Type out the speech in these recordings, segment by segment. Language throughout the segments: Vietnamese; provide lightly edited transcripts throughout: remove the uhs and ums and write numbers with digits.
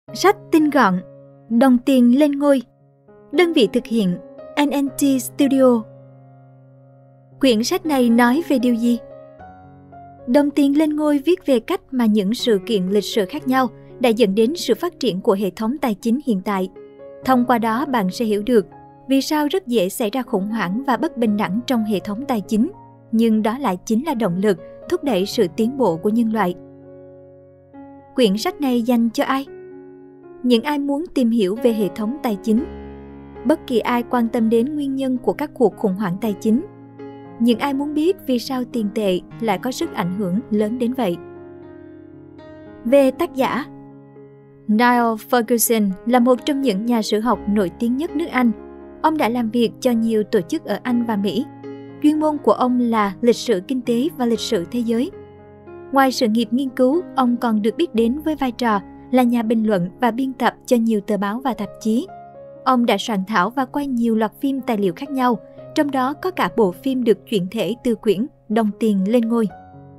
Sách tinh gọn, đồng tiền lên ngôi. Đơn vị thực hiện NNT Studio. Quyển sách này nói về điều gì? Đồng tiền lên ngôi viết về cách mà những sự kiện lịch sử khác nhau đã dẫn đến sự phát triển của hệ thống tài chính hiện tại. Thông qua đó bạn sẽ hiểu được vì sao rất dễ xảy ra khủng hoảng và bất bình đẳng trong hệ thống tài chính, nhưng đó lại chính là động lực thúc đẩy sự tiến bộ của nhân loại. Quyển sách này dành cho ai? Những ai muốn tìm hiểu về hệ thống tài chính. Bất kỳ ai quan tâm đến nguyên nhân của các cuộc khủng hoảng tài chính. Những ai muốn biết vì sao tiền tệ lại có sức ảnh hưởng lớn đến vậy. Về tác giả, Niall Ferguson là một trong những nhà sử học nổi tiếng nhất nước Anh. Ông đã làm việc cho nhiều tổ chức ở Anh và Mỹ. Chuyên môn của ông là lịch sử kinh tế và lịch sử thế giới. Ngoài sự nghiệp nghiên cứu, ông còn được biết đến với vai trò là nhà bình luận và biên tập cho nhiều tờ báo và tạp chí. Ông đã soạn thảo và quay nhiều loạt phim tài liệu khác nhau, trong đó có cả bộ phim được chuyển thể từ quyển Đồng tiền lên ngôi.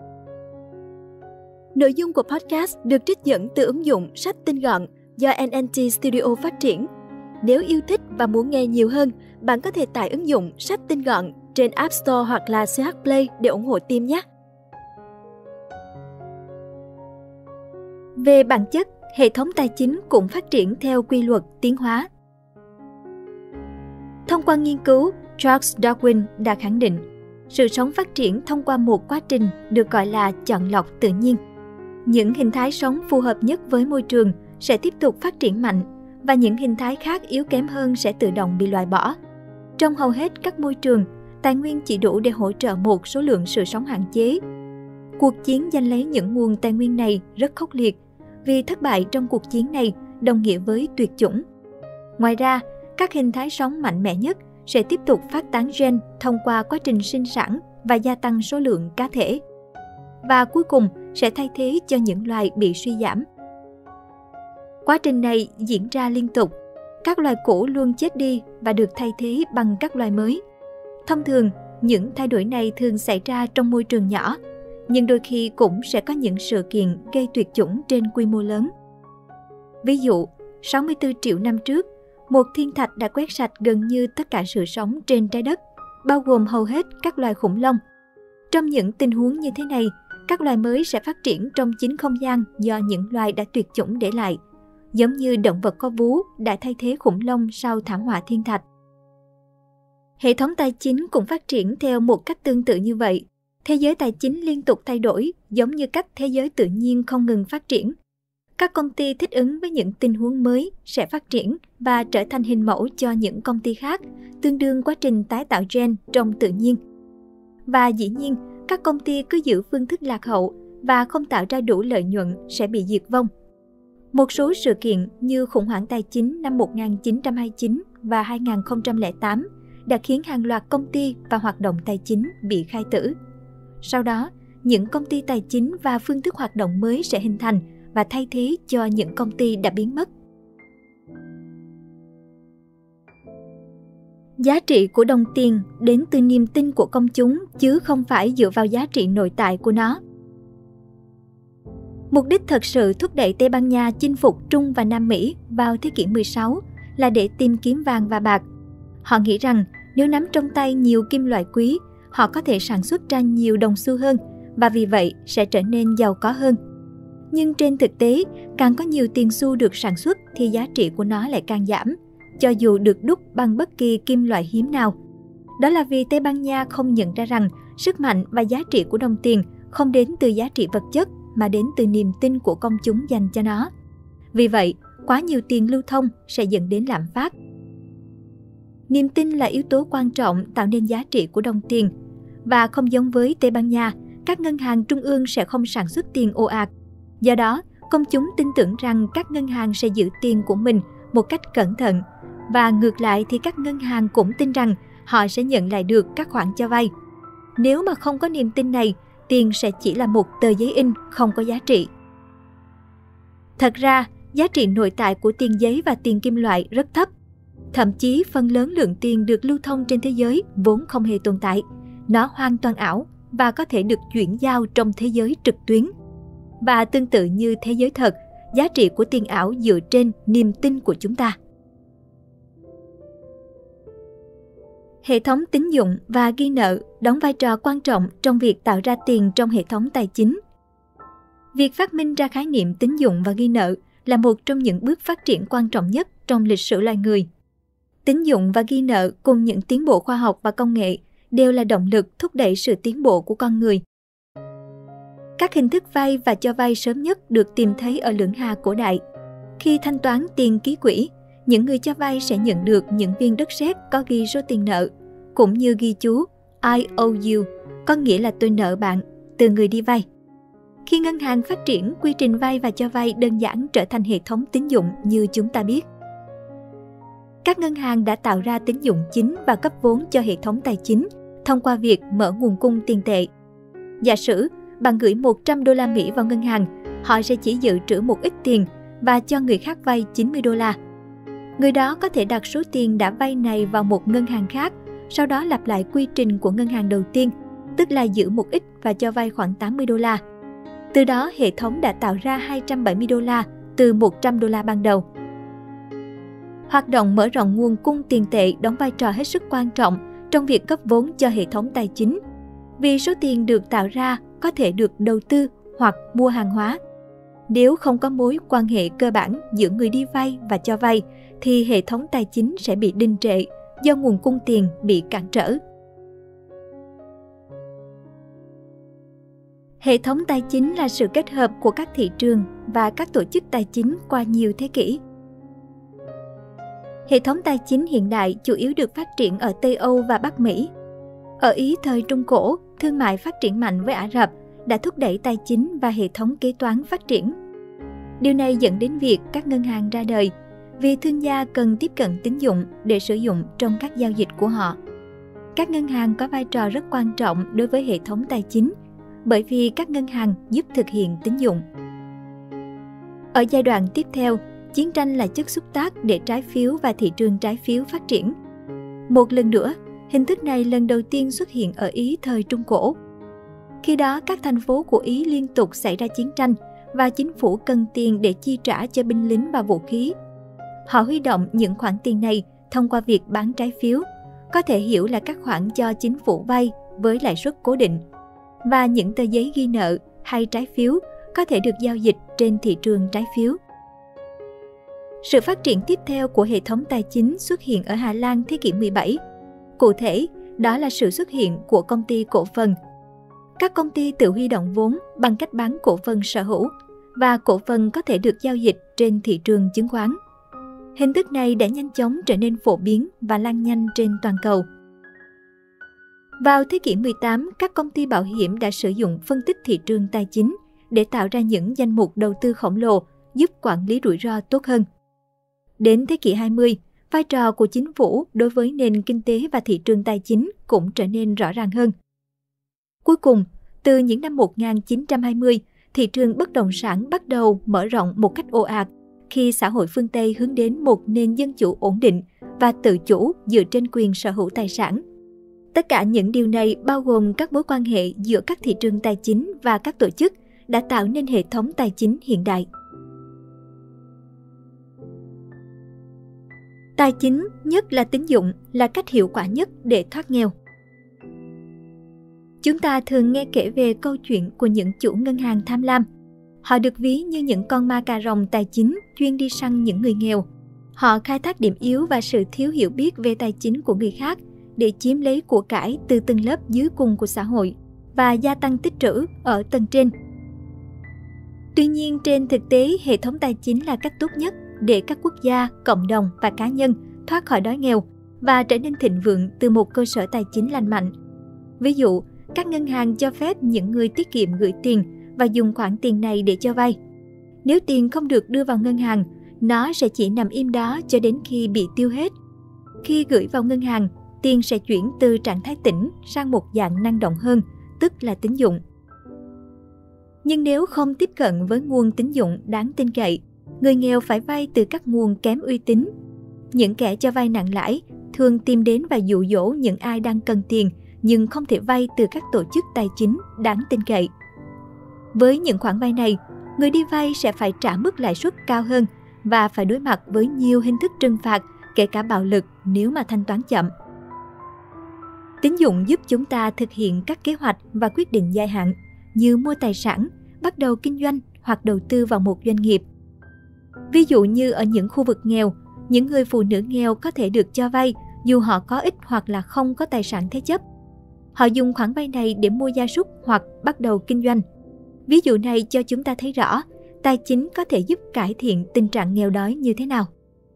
Nội dung của podcast được trích dẫn từ ứng dụng sách tinh gọn do NNT Studio phát triển. Nếu yêu thích và muốn nghe nhiều hơn, bạn có thể tải ứng dụng sách tinh gọn trên App Store hoặc là CH Play để ủng hộ team nhé. Về bản chất, hệ thống tài chính cũng phát triển theo quy luật tiến hóa. Thông qua nghiên cứu, Charles Darwin đã khẳng định sự sống phát triển thông qua một quá trình được gọi là chọn lọc tự nhiên. Những hình thái sống phù hợp nhất với môi trường sẽ tiếp tục phát triển mạnh và những hình thái khác yếu kém hơn sẽ tự động bị loại bỏ. Trong hầu hết các môi trường, tài nguyên chỉ đủ để hỗ trợ một số lượng sự sống hạn chế. Cuộc chiến giành lấy những nguồn tài nguyên này rất khốc liệt, vì thất bại trong cuộc chiến này đồng nghĩa với tuyệt chủng. Ngoài ra, các hình thái sống mạnh mẽ nhất sẽ tiếp tục phát tán gen thông qua quá trình sinh sản và gia tăng số lượng cá thể. Và cuối cùng sẽ thay thế cho những loài bị suy giảm. Quá trình này diễn ra liên tục. Các loài cũ luôn chết đi và được thay thế bằng các loài mới. Thông thường, những thay đổi này thường xảy ra trong môi trường nhỏ, nhưng đôi khi cũng sẽ có những sự kiện gây tuyệt chủng trên quy mô lớn. Ví dụ, 64 triệu năm trước, một thiên thạch đã quét sạch gần như tất cả sự sống trên trái đất, bao gồm hầu hết các loài khủng long. Trong những tình huống như thế này, các loài mới sẽ phát triển trong chính không gian do những loài đã tuyệt chủng để lại, giống như động vật có vú đã thay thế khủng long sau thảm họa thiên thạch. Hệ thống tài chính cũng phát triển theo một cách tương tự như vậy. Thế giới tài chính liên tục thay đổi, giống như cách thế giới tự nhiên không ngừng phát triển. Các công ty thích ứng với những tình huống mới sẽ phát triển và trở thành hình mẫu cho những công ty khác, tương đương quá trình tái tạo gen trong tự nhiên. Và dĩ nhiên, các công ty cứ giữ phương thức lạc hậu và không tạo ra đủ lợi nhuận sẽ bị diệt vong. Một số sự kiện như khủng hoảng tài chính năm 1929 và 2008 đã khiến hàng loạt công ty và hoạt động tài chính bị khai tử. Sau đó, những công ty tài chính và phương thức hoạt động mới sẽ hình thành và thay thế cho những công ty đã biến mất. Giá trị của đồng tiền đến từ niềm tin của công chúng chứ không phải dựa vào giá trị nội tại của nó. Mục đích thật sự thúc đẩy Tây Ban Nha chinh phục Trung và Nam Mỹ vào thế kỷ 16 là để tìm kiếm vàng và bạc. Họ nghĩ rằng nếu nắm trong tay nhiều kim loại quý, họ có thể sản xuất ra nhiều đồng xu hơn và vì vậy sẽ trở nên giàu có hơn. Nhưng trên thực tế, càng có nhiều tiền xu được sản xuất thì giá trị của nó lại càng giảm, cho dù được đúc bằng bất kỳ kim loại hiếm nào. Đó là vì Tây Ban Nha không nhận ra rằng sức mạnh và giá trị của đồng tiền không đến từ giá trị vật chất mà đến từ niềm tin của công chúng dành cho nó. Vì vậy, quá nhiều tiền lưu thông sẽ dẫn đến lạm phát. Niềm tin là yếu tố quan trọng tạo nên giá trị của đồng tiền. Và không giống với Tây Ban Nha, các ngân hàng trung ương sẽ không sản xuất tiền ồ ạt. Do đó, công chúng tin tưởng rằng các ngân hàng sẽ giữ tiền của mình một cách cẩn thận. Và ngược lại thì các ngân hàng cũng tin rằng họ sẽ nhận lại được các khoản cho vay. Nếu mà không có niềm tin này, tiền sẽ chỉ là một tờ giấy in không có giá trị. Thật ra, giá trị nội tại của tiền giấy và tiền kim loại rất thấp. Thậm chí phần lớn lượng tiền được lưu thông trên thế giới vốn không hề tồn tại. Nó hoàn toàn ảo và có thể được chuyển giao trong thế giới trực tuyến. Và tương tự như thế giới thật, giá trị của tiền ảo dựa trên niềm tin của chúng ta. Hệ thống tín dụng và ghi nợ đóng vai trò quan trọng trong việc tạo ra tiền trong hệ thống tài chính. Việc phát minh ra khái niệm tín dụng và ghi nợ là một trong những bước phát triển quan trọng nhất trong lịch sử loài người. Tín dụng và ghi nợ cùng những tiến bộ khoa học và công nghệ đều là động lực thúc đẩy sự tiến bộ của con người. Các hình thức vay và cho vay sớm nhất được tìm thấy ở Lưỡng Hà cổ đại. Khi thanh toán tiền ký quỹ, những người cho vay sẽ nhận được những viên đất sét có ghi số tiền nợ, cũng như ghi chú I owe you, có nghĩa là tôi nợ bạn, từ người đi vay. Khi ngân hàng phát triển, quy trình vay và cho vay đơn giản trở thành hệ thống tín dụng như chúng ta biết. Các ngân hàng đã tạo ra tín dụng chính và cấp vốn cho hệ thống tài chính thông qua việc mở nguồn cung tiền tệ. Giả sử bạn gửi 100 đô la Mỹ vào ngân hàng, họ sẽ chỉ dự trữ một ít tiền và cho người khác vay 90 đô la. Người đó có thể đặt số tiền đã vay này vào một ngân hàng khác, sau đó lặp lại quy trình của ngân hàng đầu tiên, tức là giữ một ít và cho vay khoảng 80 đô la. Từ đó, hệ thống đã tạo ra 270 đô la từ 100 đô la ban đầu. Hoạt động mở rộng nguồn cung tiền tệ đóng vai trò hết sức quan trọng trong việc cấp vốn cho hệ thống tài chính, vì số tiền được tạo ra có thể được đầu tư hoặc mua hàng hóa. Nếu không có mối quan hệ cơ bản giữa người đi vay và cho vay, thì hệ thống tài chính sẽ bị đình trệ do nguồn cung tiền bị cản trở. Hệ thống tài chính là sự kết hợp của các thị trường và các tổ chức tài chính qua nhiều thế kỷ. Hệ thống tài chính hiện đại chủ yếu được phát triển ở Tây Âu và Bắc Mỹ. Ở Ý thời Trung Cổ, thương mại phát triển mạnh với Ả Rập đã thúc đẩy tài chính và hệ thống kế toán phát triển. Điều này dẫn đến việc các ngân hàng ra đời, vì thương gia cần tiếp cận tín dụng để sử dụng trong các giao dịch của họ. Các ngân hàng có vai trò rất quan trọng đối với hệ thống tài chính, bởi vì các ngân hàng giúp thực hiện tín dụng. Ở giai đoạn tiếp theo, chiến tranh là chất xúc tác để trái phiếu và thị trường trái phiếu phát triển. Một lần nữa, hình thức này lần đầu tiên xuất hiện ở Ý thời Trung Cổ. Khi đó, các thành phố của Ý liên tục xảy ra chiến tranh và chính phủ cần tiền để chi trả cho binh lính và vũ khí. Họ huy động những khoản tiền này thông qua việc bán trái phiếu, có thể hiểu là các khoản cho chính phủ vay với lãi suất cố định, và những tờ giấy ghi nợ hay trái phiếu có thể được giao dịch trên thị trường trái phiếu. Sự phát triển tiếp theo của hệ thống tài chính xuất hiện ở Hà Lan thế kỷ 17. Cụ thể, đó là sự xuất hiện của công ty cổ phần. Các công ty tự huy động vốn bằng cách bán cổ phần sở hữu, và cổ phần có thể được giao dịch trên thị trường chứng khoán. Hình thức này đã nhanh chóng trở nên phổ biến và lan nhanh trên toàn cầu. Vào thế kỷ 18, các công ty bảo hiểm đã sử dụng phân tích thị trường tài chính để tạo ra những danh mục đầu tư khổng lồ giúp quản lý rủi ro tốt hơn. Đến thế kỷ 20, vai trò của chính phủ đối với nền kinh tế và thị trường tài chính cũng trở nên rõ ràng hơn. Cuối cùng, từ những năm 1920, thị trường bất động sản bắt đầu mở rộng một cách ồ ạt khi xã hội phương Tây hướng đến một nền dân chủ ổn định và tự chủ dựa trên quyền sở hữu tài sản. Tất cả những điều này bao gồm các mối quan hệ giữa các thị trường tài chính và các tổ chức đã tạo nên hệ thống tài chính hiện đại. Tài chính, nhất là tín dụng, là cách hiệu quả nhất để thoát nghèo. Chúng ta thường nghe kể về câu chuyện của những chủ ngân hàng tham lam. Họ được ví như những con ma cà rồng tài chính chuyên đi săn những người nghèo. Họ khai thác điểm yếu và sự thiếu hiểu biết về tài chính của người khác để chiếm lấy của cải từ tầng lớp dưới cùng của xã hội và gia tăng tích trữ ở tầng trên. Tuy nhiên, trên thực tế, hệ thống tài chính là cách tốt nhất để các quốc gia, cộng đồng và cá nhân thoát khỏi đói nghèo và trở nên thịnh vượng từ một cơ sở tài chính lành mạnh. Ví dụ, các ngân hàng cho phép những người tiết kiệm gửi tiền và dùng khoản tiền này để cho vay. Nếu tiền không được đưa vào ngân hàng, nó sẽ chỉ nằm im đó cho đến khi bị tiêu hết. Khi gửi vào ngân hàng, tiền sẽ chuyển từ trạng thái tĩnh sang một dạng năng động hơn, tức là tín dụng. Nhưng nếu không tiếp cận với nguồn tín dụng đáng tin cậy, người nghèo phải vay từ các nguồn kém uy tín. Những kẻ cho vay nặng lãi thường tìm đến và dụ dỗ những ai đang cần tiền nhưng không thể vay từ các tổ chức tài chính đáng tin cậy. Với những khoản vay này, người đi vay sẽ phải trả mức lãi suất cao hơn và phải đối mặt với nhiều hình thức trừng phạt, kể cả bạo lực nếu mà thanh toán chậm. Tín dụng giúp chúng ta thực hiện các kế hoạch và quyết định dài hạn như mua tài sản, bắt đầu kinh doanh hoặc đầu tư vào một doanh nghiệp. Ví dụ như ở những khu vực nghèo, những người phụ nữ nghèo có thể được cho vay dù họ có ít hoặc là không có tài sản thế chấp. Họ dùng khoản vay này để mua gia súc hoặc bắt đầu kinh doanh. Ví dụ này cho chúng ta thấy rõ tài chính có thể giúp cải thiện tình trạng nghèo đói như thế nào.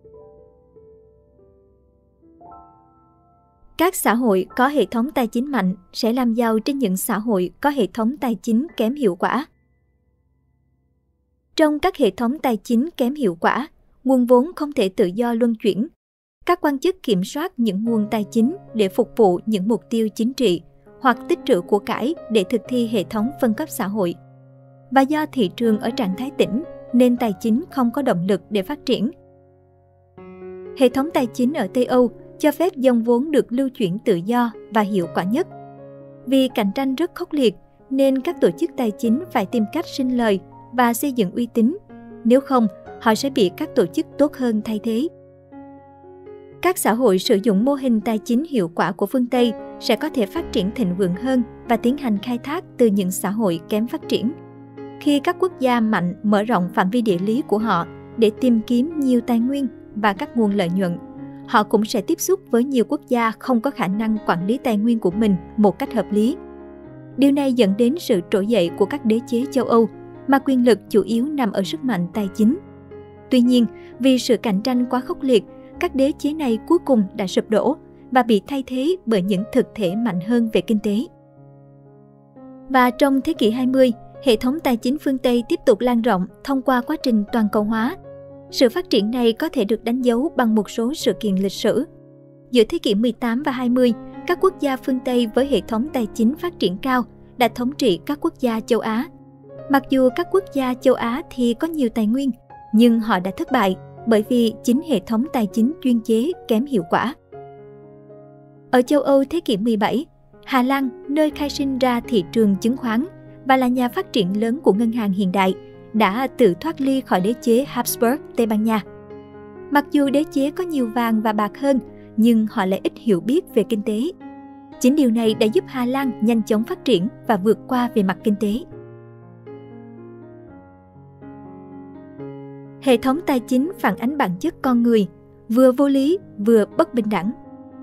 Các xã hội có hệ thống tài chính mạnh sẽ làm giàu trên những xã hội có hệ thống tài chính kém hiệu quả. Trong các hệ thống tài chính kém hiệu quả, nguồn vốn không thể tự do luân chuyển. Các quan chức kiểm soát những nguồn tài chính để phục vụ những mục tiêu chính trị hoặc tích trữ của cải để thực thi hệ thống phân cấp xã hội. Và do thị trường ở trạng thái tĩnh nên tài chính không có động lực để phát triển. Hệ thống tài chính ở Tây Âu cho phép dòng vốn được lưu chuyển tự do và hiệu quả nhất. Vì cạnh tranh rất khốc liệt nên các tổ chức tài chính phải tìm cách sinh lời và xây dựng uy tín, nếu không họ sẽ bị các tổ chức tốt hơn thay thế. Các xã hội sử dụng mô hình tài chính hiệu quả của phương Tây sẽ có thể phát triển thịnh vượng hơn và tiến hành khai thác từ những xã hội kém phát triển. Khi các quốc gia mạnh mở rộng phạm vi địa lý của họ để tìm kiếm nhiều tài nguyên và các nguồn lợi nhuận, họ cũng sẽ tiếp xúc với nhiều quốc gia không có khả năng quản lý tài nguyên của mình một cách hợp lý. Điều này dẫn đến sự trỗi dậy của các đế chế châu Âu, mà quyền lực chủ yếu nằm ở sức mạnh tài chính. Tuy nhiên, vì sự cạnh tranh quá khốc liệt, các đế chế này cuối cùng đã sụp đổ và bị thay thế bởi những thực thể mạnh hơn về kinh tế. Và trong thế kỷ 20, hệ thống tài chính phương Tây tiếp tục lan rộng thông qua quá trình toàn cầu hóa. Sự phát triển này có thể được đánh dấu bằng một số sự kiện lịch sử. Giữa thế kỷ 18 và 20, các quốc gia phương Tây với hệ thống tài chính phát triển cao đã thống trị các quốc gia châu Á. Mặc dù các quốc gia châu Á thì có nhiều tài nguyên, nhưng họ đã thất bại bởi vì chính hệ thống tài chính chuyên chế kém hiệu quả. Ở châu Âu thế kỷ 17, Hà Lan, nơi khai sinh ra thị trường chứng khoán và là nhà phát triển lớn của ngân hàng hiện đại, đã tự thoát ly khỏi đế chế Habsburg Tây Ban Nha. Mặc dù đế chế có nhiều vàng và bạc hơn, nhưng họ lại ít hiểu biết về kinh tế. Chính điều này đã giúp Hà Lan nhanh chóng phát triển và vượt qua về mặt kinh tế. Hệ thống tài chính phản ánh bản chất con người, vừa vô lý, vừa bất bình đẳng.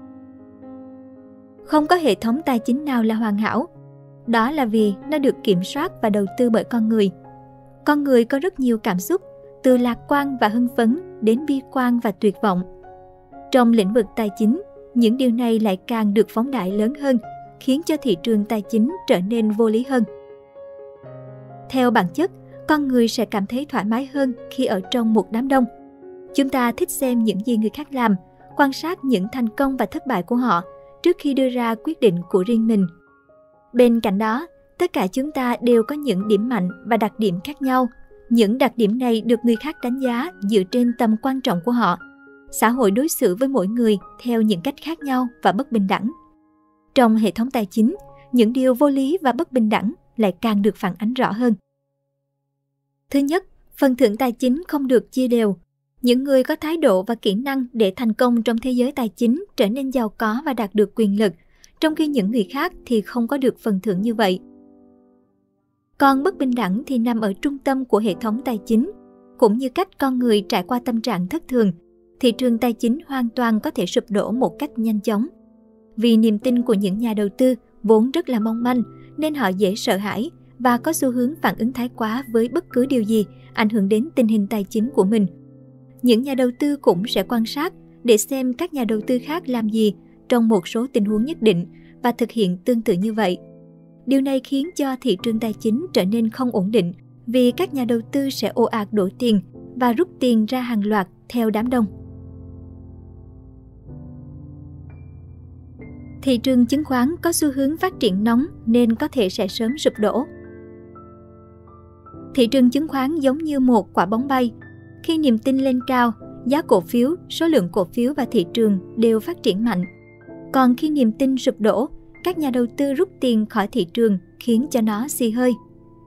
Không có hệ thống tài chính nào là hoàn hảo. Đó là vì nó được kiểm soát và đầu tư bởi con người. Con người có rất nhiều cảm xúc, từ lạc quan và hưng phấn đến bi quan và tuyệt vọng. Trong lĩnh vực tài chính, những điều này lại càng được phóng đại lớn hơn, khiến cho thị trường tài chính trở nên vô lý hơn. Theo bản chất, con người sẽ cảm thấy thoải mái hơn khi ở trong một đám đông. Chúng ta thích xem những gì người khác làm, quan sát những thành công và thất bại của họ trước khi đưa ra quyết định của riêng mình. Bên cạnh đó, tất cả chúng ta đều có những điểm mạnh và đặc điểm khác nhau. Những đặc điểm này được người khác đánh giá dựa trên tầm quan trọng của họ. Xã hội đối xử với mỗi người theo những cách khác nhau và bất bình đẳng. Trong hệ thống tài chính, những điều vô lý và bất bình đẳng lại càng được phản ánh rõ hơn. Thứ nhất, phần thưởng tài chính không được chia đều. Những người có thái độ và kỹ năng để thành công trong thế giới tài chính trở nên giàu có và đạt được quyền lực, trong khi những người khác thì không có được phần thưởng như vậy. Còn bất bình đẳng thì nằm ở trung tâm của hệ thống tài chính, cũng như cách con người trải qua tâm trạng thất thường. Thị trường tài chính hoàn toàn có thể sụp đổ một cách nhanh chóng. Vì niềm tin của những nhà đầu tư vốn rất là mong manh, nên họ dễ sợ hãi và có xu hướng phản ứng thái quá với bất cứ điều gì ảnh hưởng đến tình hình tài chính của mình. Những nhà đầu tư cũng sẽ quan sát để xem các nhà đầu tư khác làm gì trong một số tình huống nhất định và thực hiện tương tự như vậy. Điều này khiến cho thị trường tài chính trở nên không ổn định, vì các nhà đầu tư sẽ ồ ạt đổ tiền và rút tiền ra hàng loạt theo đám đông. Thị trường chứng khoán có xu hướng phát triển nóng nên có thể sẽ sớm sụp đổ. Thị trường chứng khoán giống như một quả bóng bay. Khi niềm tin lên cao, giá cổ phiếu, số lượng cổ phiếu và thị trường đều phát triển mạnh. Còn khi niềm tin sụp đổ, các nhà đầu tư rút tiền khỏi thị trường khiến cho nó xì hơi.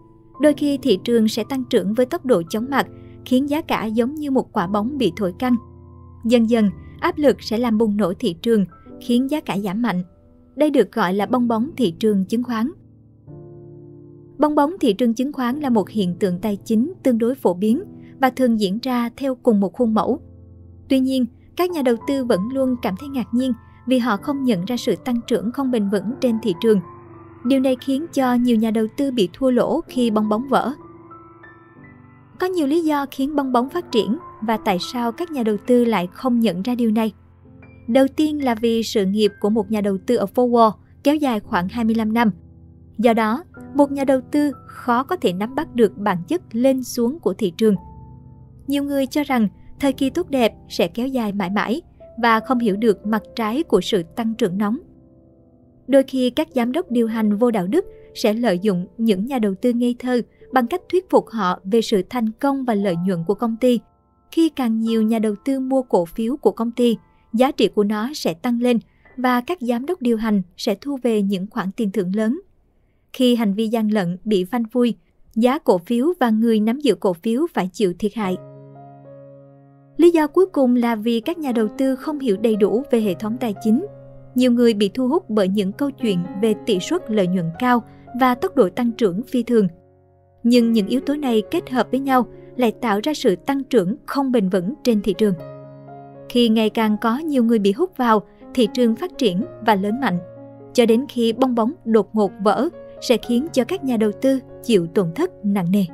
Đôi khi thị trường sẽ tăng trưởng với tốc độ chóng mặt, khiến giá cả giống như một quả bóng bị thổi căng. Dần dần, áp lực sẽ làm bùng nổ thị trường, khiến giá cả giảm mạnh. Đây được gọi là bong bóng thị trường chứng khoán. Bong bóng thị trường chứng khoán là một hiện tượng tài chính tương đối phổ biến và thường diễn ra theo cùng một khuôn mẫu. Tuy nhiên, các nhà đầu tư vẫn luôn cảm thấy ngạc nhiên vì họ không nhận ra sự tăng trưởng không bền vững trên thị trường. Điều này khiến cho nhiều nhà đầu tư bị thua lỗ khi bong bóng vỡ. Có nhiều lý do khiến bong bóng phát triển và tại sao các nhà đầu tư lại không nhận ra điều này. Đầu tiên là vì sự nghiệp của một nhà đầu tư ở phố Wall kéo dài khoảng 25 năm. Do đó, một nhà đầu tư khó có thể nắm bắt được bản chất lên xuống của thị trường. Nhiều người cho rằng thời kỳ tốt đẹp sẽ kéo dài mãi mãi và không hiểu được mặt trái của sự tăng trưởng nóng. Đôi khi các giám đốc điều hành vô đạo đức sẽ lợi dụng những nhà đầu tư ngây thơ bằng cách thuyết phục họ về sự thành công và lợi nhuận của công ty. Khi càng nhiều nhà đầu tư mua cổ phiếu của công ty, giá trị của nó sẽ tăng lên và các giám đốc điều hành sẽ thu về những khoản tiền thưởng lớn. Khi hành vi gian lận bị phanh phui, giá cổ phiếu và người nắm giữ cổ phiếu phải chịu thiệt hại. Lý do cuối cùng là vì các nhà đầu tư không hiểu đầy đủ về hệ thống tài chính. Nhiều người bị thu hút bởi những câu chuyện về tỷ suất lợi nhuận cao và tốc độ tăng trưởng phi thường. Nhưng những yếu tố này kết hợp với nhau lại tạo ra sự tăng trưởng không bền vững trên thị trường. Khi ngày càng có nhiều người bị hút vào, thị trường phát triển và lớn mạnh, cho đến khi bong bóng đột ngột vỡ sẽ khiến cho các nhà đầu tư chịu tổn thất nặng nề.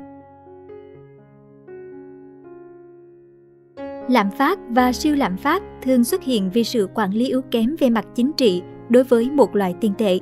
Lạm phát và siêu lạm phát thường xuất hiện vì sự quản lý yếu kém về mặt chính trị đối với một loại tiền tệ.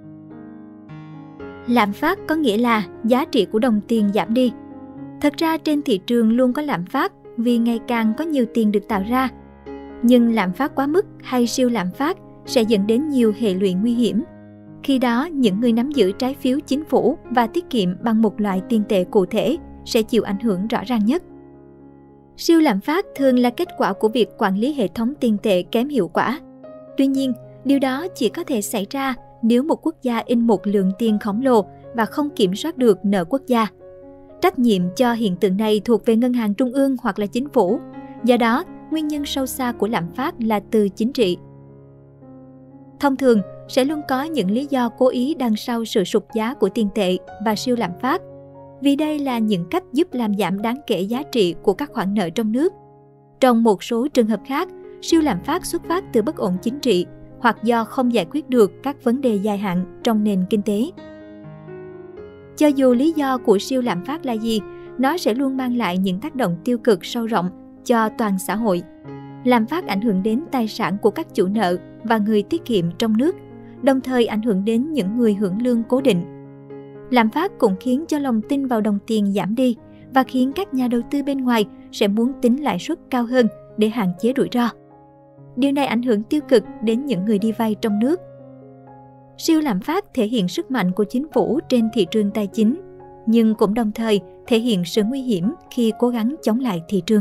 Lạm phát có nghĩa là giá trị của đồng tiền giảm đi. Thật ra trên thị trường luôn có lạm phát vì ngày càng có nhiều tiền được tạo ra. Nhưng lạm phát quá mức hay siêu lạm phát sẽ dẫn đến nhiều hệ lụy nguy hiểm. Khi đó, những người nắm giữ trái phiếu chính phủ và tiết kiệm bằng một loại tiền tệ cụ thể sẽ chịu ảnh hưởng rõ ràng nhất. Siêu lạm phát thường là kết quả của việc quản lý hệ thống tiền tệ kém hiệu quả. Tuy nhiên, điều đó chỉ có thể xảy ra nếu một quốc gia in một lượng tiền khổng lồ và không kiểm soát được nợ quốc gia. Trách nhiệm cho hiện tượng này thuộc về ngân hàng trung ương hoặc là chính phủ. Do đó, nguyên nhân sâu xa của lạm phát là từ chính trị. Thông thường, sẽ luôn có những lý do cố ý đằng sau sự sụt giá của tiền tệ và siêu lạm phát, vì đây là những cách giúp làm giảm đáng kể giá trị của các khoản nợ trong nước. Trong một số trường hợp khác, siêu lạm phát xuất phát từ bất ổn chính trị hoặc do không giải quyết được các vấn đề dài hạn trong nền kinh tế. Cho dù lý do của siêu lạm phát là gì, nó sẽ luôn mang lại những tác động tiêu cực sâu rộng cho toàn xã hội. Lạm phát ảnh hưởng đến tài sản của các chủ nợ và người tiết kiệm trong nước, đồng thời ảnh hưởng đến những người hưởng lương cố định. Lạm phát cũng khiến cho lòng tin vào đồng tiền giảm đi và khiến các nhà đầu tư bên ngoài sẽ muốn tính lãi suất cao hơn để hạn chế rủi ro. Điều này ảnh hưởng tiêu cực đến những người đi vay trong nước. Siêu lạm phát thể hiện sức mạnh của chính phủ trên thị trường tài chính, nhưng cũng đồng thời thể hiện sự nguy hiểm khi cố gắng chống lại thị trường.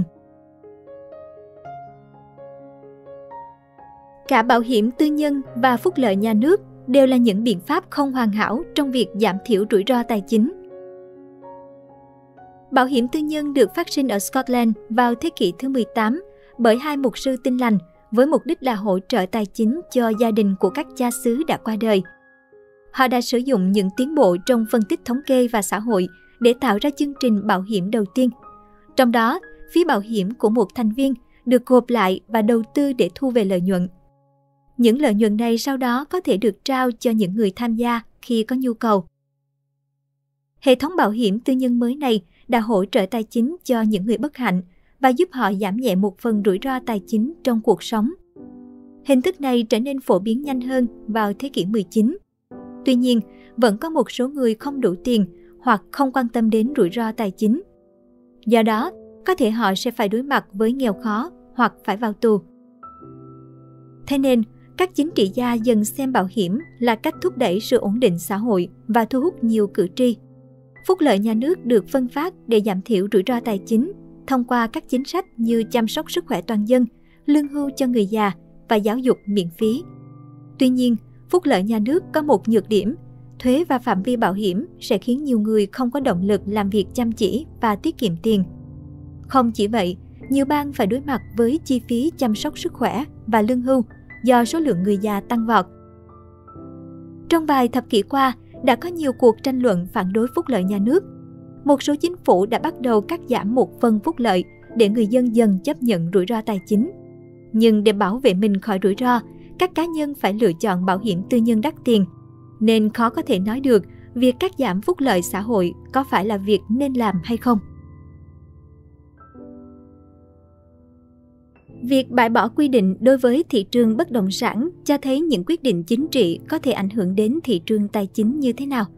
Cả bảo hiểm tư nhân và phúc lợi nhà nước đều là những biện pháp không hoàn hảo trong việc giảm thiểu rủi ro tài chính. Bảo hiểm tư nhân được phát sinh ở Scotland vào thế kỷ thứ 18 bởi hai mục sư Tin lành với mục đích là hỗ trợ tài chính cho gia đình của các cha xứ đã qua đời. Họ đã sử dụng những tiến bộ trong phân tích thống kê và xã hội để tạo ra chương trình bảo hiểm đầu tiên. Trong đó, phí bảo hiểm của một thành viên được gộp lại và đầu tư để thu về lợi nhuận. Những lợi nhuận này sau đó có thể được trao cho những người tham gia khi có nhu cầu. Hệ thống bảo hiểm tư nhân mới này đã hỗ trợ tài chính cho những người bất hạnh và giúp họ giảm nhẹ một phần rủi ro tài chính trong cuộc sống. Hình thức này trở nên phổ biến nhanh hơn vào thế kỷ 19. Tuy nhiên, vẫn có một số người không đủ tiền hoặc không quan tâm đến rủi ro tài chính. Do đó, có thể họ sẽ phải đối mặt với nghèo khó hoặc phải vào tù. Thế nên, các chính trị gia dần xem bảo hiểm là cách thúc đẩy sự ổn định xã hội và thu hút nhiều cử tri. Phúc lợi nhà nước được phân phát để giảm thiểu rủi ro tài chính thông qua các chính sách như chăm sóc sức khỏe toàn dân, lương hưu cho người già và giáo dục miễn phí. Tuy nhiên, phúc lợi nhà nước có một nhược điểm, thuế và phạm vi bảo hiểm sẽ khiến nhiều người không có động lực làm việc chăm chỉ và tiết kiệm tiền. Không chỉ vậy, nhiều bang phải đối mặt với chi phí chăm sóc sức khỏe và lương hưu do số lượng người già tăng vọt. Trong vài thập kỷ qua, đã có nhiều cuộc tranh luận phản đối phúc lợi nhà nước. Một số chính phủ đã bắt đầu cắt giảm một phần phúc lợi để người dân dần chấp nhận rủi ro tài chính. Nhưng để bảo vệ mình khỏi rủi ro, các cá nhân phải lựa chọn bảo hiểm tư nhân đắt tiền, nên khó có thể nói được việc cắt giảm phúc lợi xã hội có phải là việc nên làm hay không. Việc bãi bỏ quy định đối với thị trường bất động sản cho thấy những quyết định chính trị có thể ảnh hưởng đến thị trường tài chính như thế nào.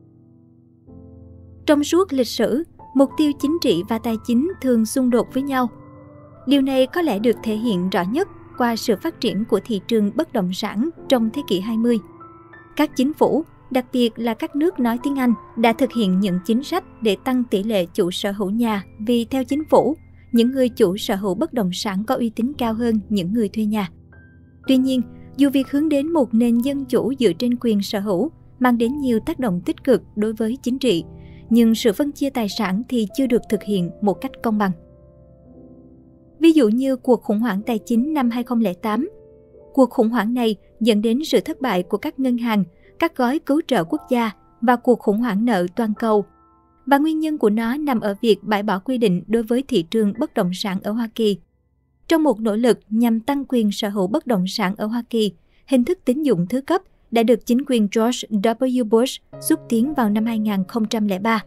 Trong suốt lịch sử, mục tiêu chính trị và tài chính thường xung đột với nhau. Điều này có lẽ được thể hiện rõ nhất qua sự phát triển của thị trường bất động sản trong thế kỷ 20. Các chính phủ, đặc biệt là các nước nói tiếng Anh, đã thực hiện những chính sách để tăng tỷ lệ chủ sở hữu nhà vì theo chính phủ, những người chủ sở hữu bất động sản có uy tín cao hơn những người thuê nhà. Tuy nhiên, dù việc hướng đến một nền dân chủ dựa trên quyền sở hữu mang đến nhiều tác động tích cực đối với chính trị, nhưng sự phân chia tài sản thì chưa được thực hiện một cách công bằng. Ví dụ như cuộc khủng hoảng tài chính năm 2008. Cuộc khủng hoảng này dẫn đến sự thất bại của các ngân hàng, các gói cứu trợ quốc gia và cuộc khủng hoảng nợ toàn cầu. Và nguyên nhân của nó nằm ở việc bãi bỏ quy định đối với thị trường bất động sản ở Hoa Kỳ. Trong một nỗ lực nhằm tăng quyền sở hữu bất động sản ở Hoa Kỳ, hình thức tín dụng thứ cấp đã được chính quyền George W. Bush xúc tiến vào năm 2003.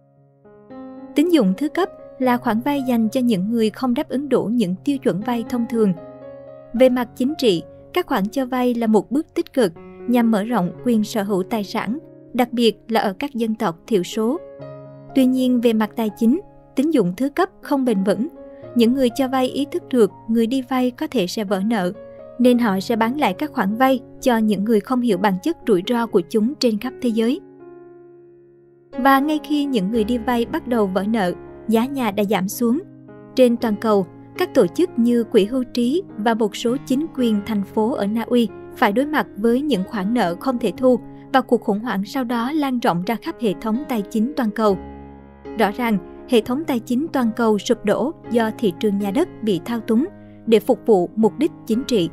Tín dụng thứ cấp là khoản vay dành cho những người không đáp ứng đủ những tiêu chuẩn vay thông thường. Về mặt chính trị, các khoản cho vay là một bước tích cực nhằm mở rộng quyền sở hữu tài sản, đặc biệt là ở các dân tộc thiểu số. Tuy nhiên, về mặt tài chính, tín dụng thứ cấp không bền vững. Những người cho vay ý thức được người đi vay có thể sẽ vỡ nợ, nên họ sẽ bán lại các khoản vay cho những người không hiểu bản chất rủi ro của chúng trên khắp thế giới. Và ngay khi những người đi vay bắt đầu vỡ nợ, giá nhà đã giảm xuống. Trên toàn cầu, các tổ chức như Quỹ Hưu trí và một số chính quyền thành phố ở Na Uy phải đối mặt với những khoản nợ không thể thu, và cuộc khủng hoảng sau đó lan rộng ra khắp hệ thống tài chính toàn cầu. Rõ ràng, hệ thống tài chính toàn cầu sụp đổ do thị trường nhà đất bị thao túng để phục vụ mục đích chính trị.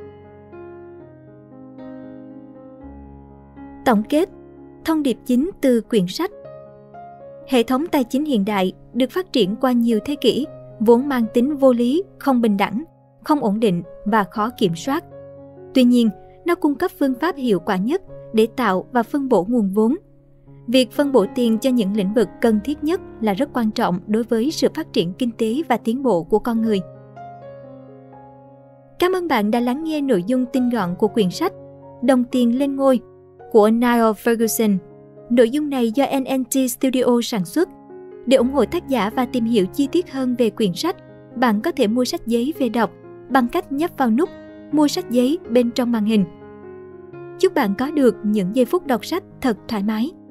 Tổng kết, thông điệp chính từ quyển sách. Hệ thống tài chính hiện đại được phát triển qua nhiều thế kỷ, vốn mang tính vô lý, không bình đẳng, không ổn định và khó kiểm soát. Tuy nhiên, nó cung cấp phương pháp hiệu quả nhất để tạo và phân bổ nguồn vốn. Việc phân bổ tiền cho những lĩnh vực cần thiết nhất là rất quan trọng đối với sự phát triển kinh tế và tiến bộ của con người. Cảm ơn bạn đã lắng nghe nội dung tinh gọn của quyển sách Đồng tiền lên ngôi của Niall Ferguson. Nội dung này do NNT Studio sản xuất. Để ủng hộ tác giả và tìm hiểu chi tiết hơn về quyển sách, bạn có thể mua sách giấy về đọc bằng cách nhấp vào nút Mua sách giấy bên trong màn hình. Chúc bạn có được những giây phút đọc sách thật thoải mái.